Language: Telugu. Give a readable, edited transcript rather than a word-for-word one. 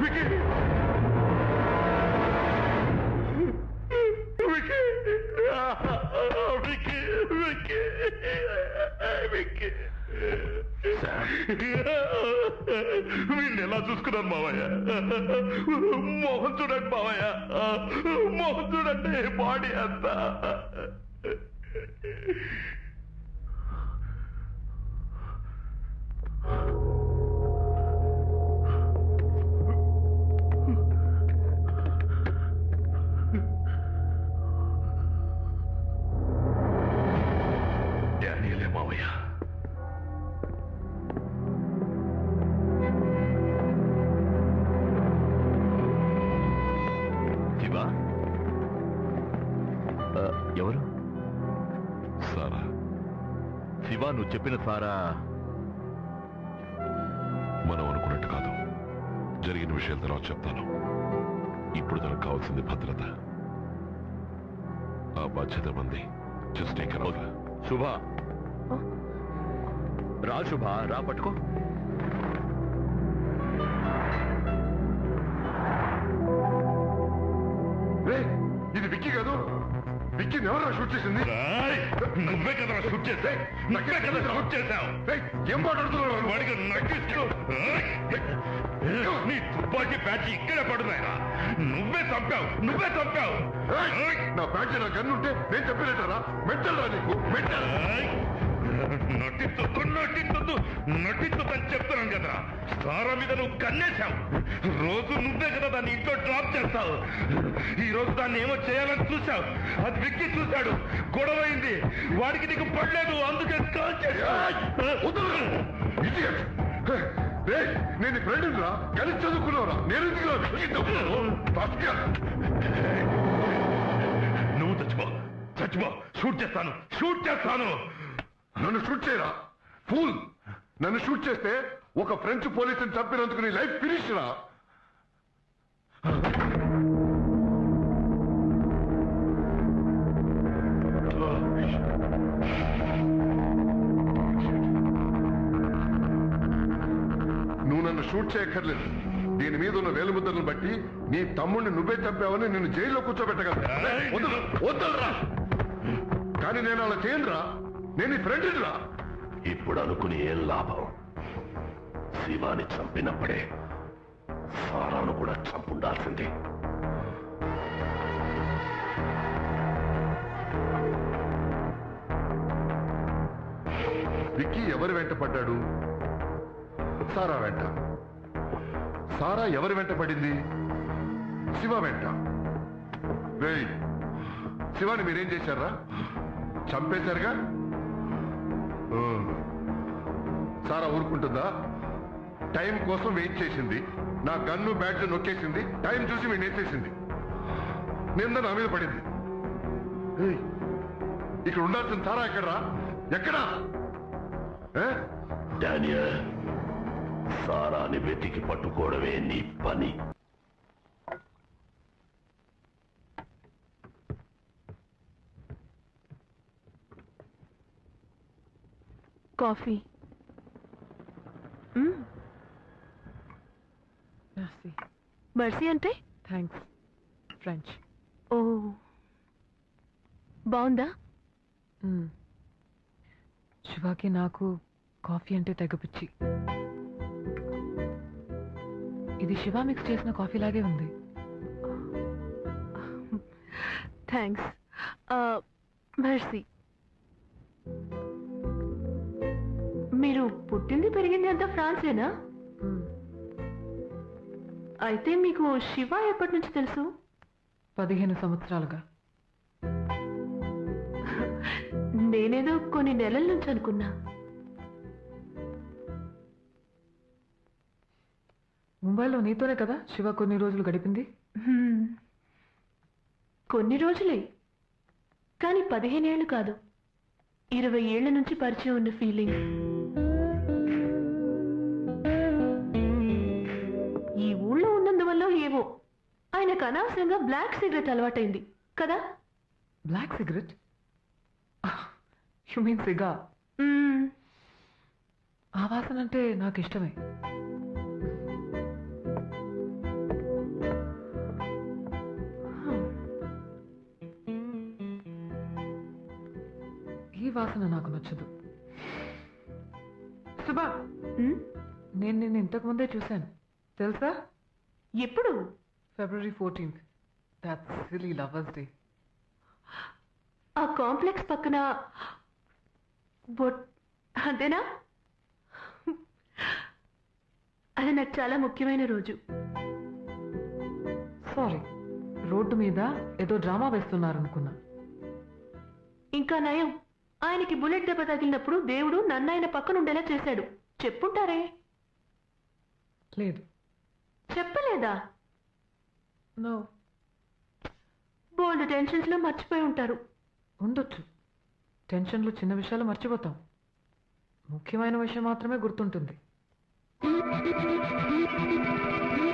వీడిని ఎలా చూసుకున్నాను మావయ్య? మోహన్ చూడండి మావయ్య, మోహన్ చూడండి, బాడీ అంతా. డానియలే మావయ్య. శివా, ఎవరు? సారా. శివా, నువ్వు చెప్పిన సారా మనం అనుకున్నట్టు కాదు. జరిగిన విషయాల తర్వాత చెప్తాను. ఇప్పుడు తనకు కావాల్సింది భద్రత. ఆ బాధ్యత మంది. Just take care of. Shubha రా, శుభ రా, పట్టుకో. ఇది విక్కీ కాదు. విక్కీని ఎవరు షూట్ చేసింది? నువ్వే కదా షూట్ చేసా. నువ్వే కదా షూట్ చేసావు. ఏం మాట్లాడుతున్నావు? వాడికి నక్కిస్తూ నీ తుపాకీ ప్యాచ్ ఇక్కడే పడుతున్నాయిరా. నువ్వే చంపావు, నువ్వే చంపావు. నా ప్యాచ్ నా గన్నుంటే నేను చెప్పినట్టరా? మెట్టరా నీకు? మెట్టల్ నటించొద్దని చెప్తున్నాను కదా. సారా మీద నువ్వు కన్నేశావు. రోజు నువ్వే కదా దాన్ని ఇంట్లో డ్రాప్ చేస్తావు. ఈ రోజు దాన్ని ఏమో చేయాలని చూశావు. అది విక్కి చూశాడు, గొడవైంది. వాడికి నీకు పడలేదు, అందుకే కాల్ చేశావు. నేను ఫ్రెండ్ రా, కలిసి చదువుకున్నావురా. నేను నువ్వు చచ్చిపో, చచ్చిపో. షూట్ చేస్తాను, షూట్ చేస్తాను. నన్ను షూట్ చేయరా ఫూల్. నన్ను షూట్ చేస్తే ఒక ఫ్రెంచ్ పోలీసుని చంపినందుకు నీ లైఫ్ ఫినిష్ రా. నువ్వు నన్ను షూట్ చేయక్కర్లేదు. దీని మీద ఉన్న వేలుముద్రలను బట్టి నీ తమ్ముడిని నువ్వే చంపావని నిన్ను జైల్లో కూర్చోబెట్టగలరా? వద్దరా. కానీ నేను అలా చేయనురా. నేను నీ ఫ్రెండ్ రా. ఇప్పుడు అనుకుని ఏం లాభం? శివాని చంపినప్పుడే సారాను కూడా చంపుండాల్సిందే. విక్కీ ఎవరి వెంట పడ్డాడు? సారా వెంట. సారా ఎవరి వెంట పడింది? శివ వెంట. శివాని మీరేం చేశారా? చంపేశారుగా. సారా ఊరుకుంటుందా? టైం కోసం వెయిట్ చేసింది. నా గన్ను బ్యాట్ నొక్కేసింది. టైం చూసి మేము వేసేసింది. నింద నా మీద పడింది. ఇక్కడ ఉండాల్సిన సారా ఎక్కడరా? ఎక్కడా? డానియల్, సారాని వెతికి పట్టుకోవడమే నీ పని. కాఫీ. మర్సీ అంటే థ్యాంక్స్, ఫ్రెంచ్. ఓ, బాగుందా? శివాకి నాకు కాఫీ అంటే తెగపిచ్చి. ఇది శివ మిక్స్ చేసిన కాఫీ లాగే ఉంది. థ్యాంక్స్. మర్సీ, మీరు పుట్టింది పెరిగింది అంతా ఫ్రాన్సేనా? అయితే మీకు శివ ఎప్పటి నుంచి తెలుసు? 15 సంవత్సరాలుగా. నేనేదో కొన్ని నెలల నుంచి అనుకున్నా. ముంబైలో నీతోనే కదా శివ కొన్ని రోజులు గడిపింది? కొన్ని రోజులే, కానీ 15 ఏళ్ళు కాదు, 20 ఏళ్ల నుంచి పరిచయం ఉన్న ఫీలింగ్. ఈ ఊళ్ళో ఉన్నందువల్ల ఏవో ఆయనకు అనవసరంగా బ్లాక్ సిగరెట్ అలవాటైంది కదా? Black cigarette? You mean cigar? ఆ వాసన అంటే నాకు ఇష్టమే. వాసన నాకు నచ్చదు. సుబా, ఉమ్, నేను నిన్ను ఇంతకు ముందే చూశాను తెలుసా? ఎప్పుడు? February 14th. That's silly Lovers Day. ఆ కాంప్లెక్స్ పక్కన అంతేనా? అది నాకు చాలా ముఖ్యమైన రోజు. సారీ, రోడ్డు మీద ఏదో డ్రామా వేస్తున్నారనుకున్నా. ఇంకా నయం, ఆయనకి బుల్లెట్ దెబ్బ తగిలినప్పుడు దేవుడు నన్ను ఆయన పక్కన ఉండేలా చేశాడు. చెప్పుంటారే? లేదు. చెప్పలేదా? నో. బోల్డ్ టెన్షన్స్ లో మర్చిపోయి ఉంటారు. ఉండొచ్చు. టెన్షన్లో చిన్న విషయాలు మర్చిపోతాం, ముఖ్యమైన విషయం మాత్రమే గుర్తుంటుంది.